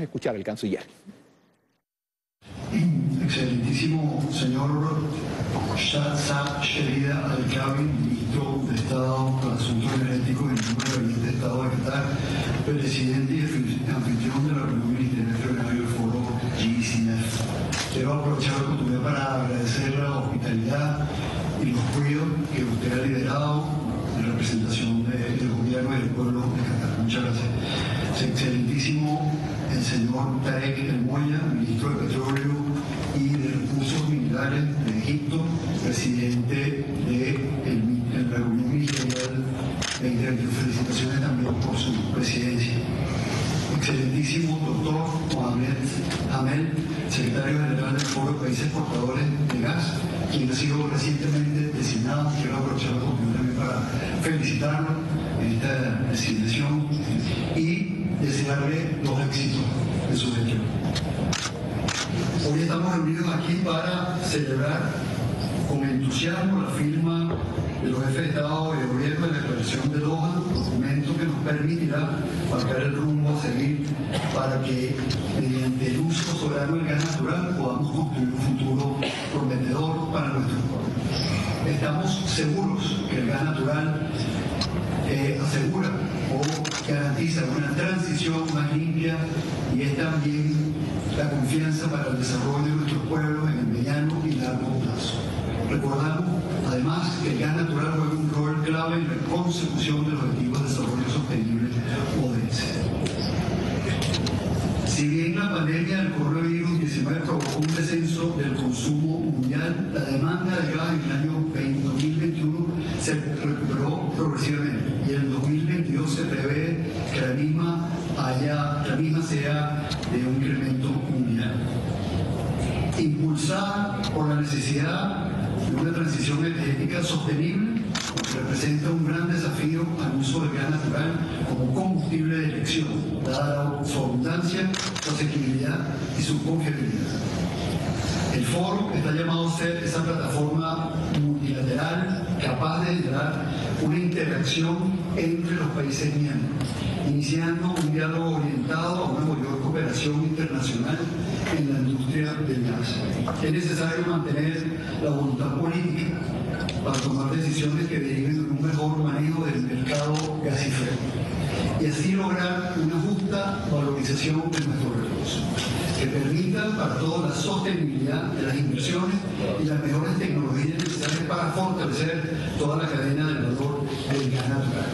a escuchar al canciller. Excelentísimo señor Saad Sherida Al-Kabi, ministro de Estado para Asuntos Energéticos y miembro del Gabinete de Estado de Qatar, presidente y anfitrión de la reunión ministerial extraordinaria del foro GCF. Quiero aprovechar la oportunidad para agradecer la hospitalidad y los cuidados que usted ha liderado en representación del gobierno y del pueblo de Qatar. Muchas gracias. Excelentísimo el señor Tarek El Molla, ministro de Petróleo y de Recursos Minerales de Egipto, presidente de la reunión ministerial 2020. Felicitaciones también por su presidencia. Excelentísimo doctor Mohamed Hamel, secretario general del Foro de Países Exportadores de Gas, quien ha sido recientemente designado. Quiero aprovechar la oportunidad también para felicitarlo en esta designación y desearle los éxitos en su gestión. Hoy estamos reunidos aquí para celebrar con entusiasmo la firma de los jefes de Estado y de Gobierno de la Declaración de Doha, documento que nos permitirá marcar el rumbo a seguir para que, mediante el uso soberano del gas natural, podamos construir un futuro prometedor para nuestro pueblo. Estamos seguros que el gas natural asegura o garantiza una transición más limpia y es también la confianza para el desarrollo de nuestros pueblos en el mediano y largo plazo. Recordamos, además, que el gas natural juega un rol clave en la consecución de los Objetivos de Desarrollo Sostenible ODS. Si bien la pandemia del coronavirus 19 provocó un descenso del consumo mundial, la demanda de gas en el año 2021 se recuperó progresivamente y en el 2022 se prevé que la misma sea de un incremento mundial. Impulsada por la necesidad de una transición energética sostenible, representa un gran desafío al uso del gas natural como combustible de elección, dada su abundancia, su asequibilidad y su confiabilidad. El foro está llamado a ser esa plataforma multilateral capaz de generar una interacción entre los países miembros, iniciando un diálogo orientado a una mayor cooperación internacional en la industria del gas. Es necesario mantener la voluntad política para tomar decisiones que deriven en un mejor manejo del mercado gasífero y así lograr una justa valorización de nuestros recursos, que permita para todos la sostenibilidad de las inversiones y las mejores tecnologías necesarias para fortalecer toda la cadena del valor del gas natural.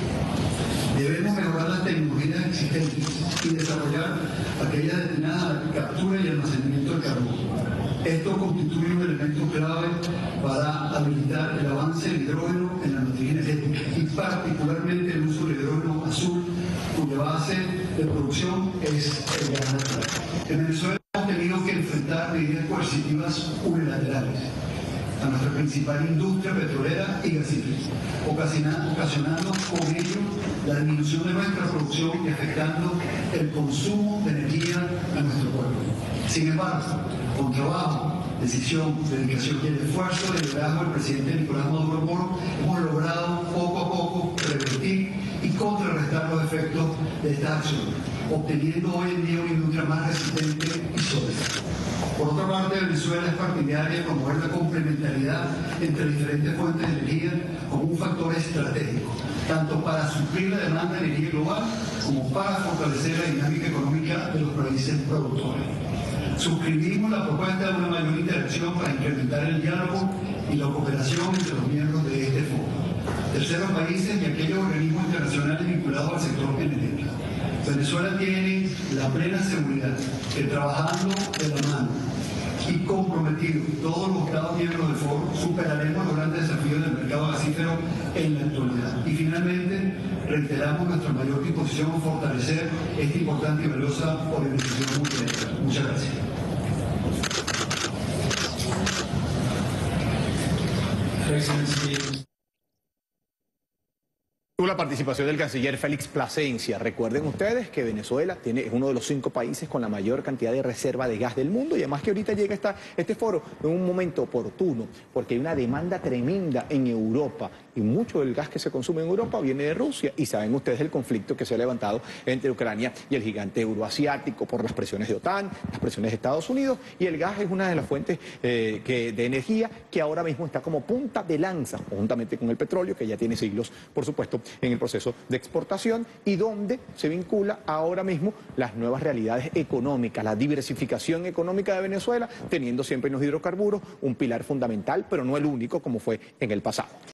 Debemos mejorar las tecnologías existentes y desarrollar aquellas destinadas a la captura y almacenamiento de carbono. Esto constituye un elemento clave para habilitar el avance del hidrógeno en la matriz energética y particularmente el uso del hidrógeno azul, cuya base de producción es el gas natural. En Venezuela hemos tenido que enfrentar medidas coercitivas unilaterales a nuestra principal industria petrolera y gasífera, ocasionando con ello la disminución de nuestra producción y afectando el consumo de energía a nuestro pueblo. Sin embargo, con trabajo, decisión, dedicación y el esfuerzo de liderazgo del presidente Nicolás Maduro Moro, hemos logrado poco a poco revertir y contrarrestar los efectos de esta acción, obteniendo hoy en día una industria más resistente y sólida. Por otra parte, Venezuela es partidaria de promover la complementariedad entre diferentes fuentes de energía como un factor estratégico, tanto para suplir la demanda de energía global como para fortalecer la dinámica económica de los países productores. Suscribimos la propuesta de una mayor interacción para incrementar el diálogo y la cooperación entre los miembros de este foro, terceros países y aquellos organismos internacionales vinculados al sector energético. Venezuela tiene la plena seguridad que trabajando de la mano y comprometidos todos los Estados miembros del foro superaremos los grandes desafíos del mercado gasífero en la actualidad. Y finalmente, reiteramos nuestra mayor disposición a fortalecer esta importante y valiosa organización multilateral. Muchas gracias. La participación del canciller Félix Plasencia. Recuerden ustedes que Venezuela es uno de los 5 países con la mayor cantidad de reserva de gas del mundo y además que ahorita llega este foro en un momento oportuno porque hay una demanda tremenda en Europa y mucho del gas que se consume en Europa viene de Rusia. Y saben ustedes el conflicto que se ha levantado entre Ucrania y el gigante euroasiático por las presiones de OTAN, las presiones de Estados Unidos, y el gas es una de las fuentes de energía que ahora mismo está como punta de lanza, juntamente con el petróleo, que ya tiene siglos, por supuesto, en el proceso de exportación, y donde se vincula ahora mismo las nuevas realidades económicas, la diversificación económica de Venezuela, teniendo siempre en los hidrocarburos un pilar fundamental, pero no el único como fue en el pasado.